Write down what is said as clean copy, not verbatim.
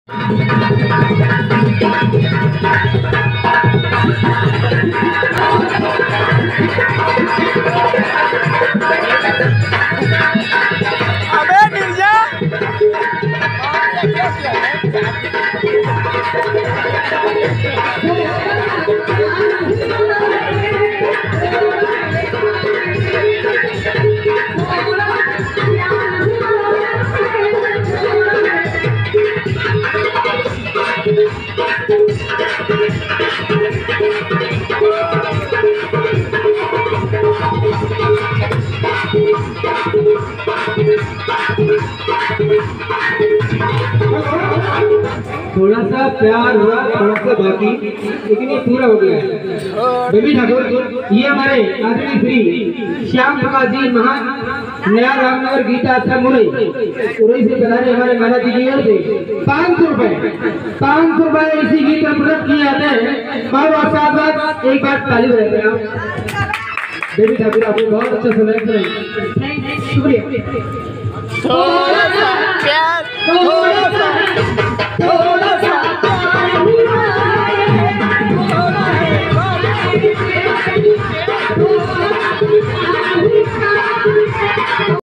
थोड़ा सा प्यार हुआ, थोड़ा सा बाकी, लेकिन ये पूरा हो गया है। बेबी ठाकुर, ये हमारे आदरणीय श्री श्याम प्रकाश जी महान नया रामनगर गीता अच्छा मुरई से पधारे हमारे महाराज जी की ओर से 500 रुपए इसी गीत में प्रदत्त किए जाते हैं। और साथ साथ एक बार ताली बजाते हैं। बेबी ठाकुर आपने बहुत अच्छा सुना, शुक्रिया।